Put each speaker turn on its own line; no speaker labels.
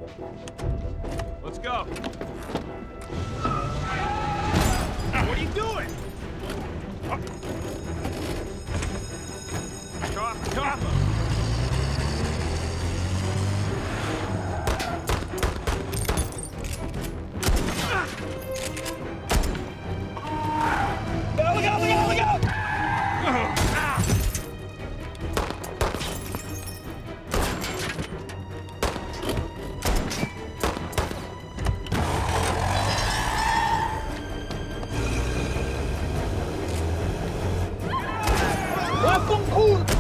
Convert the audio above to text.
Let's go. What are you doing? Chopper. Look out!
Waffenkuchen!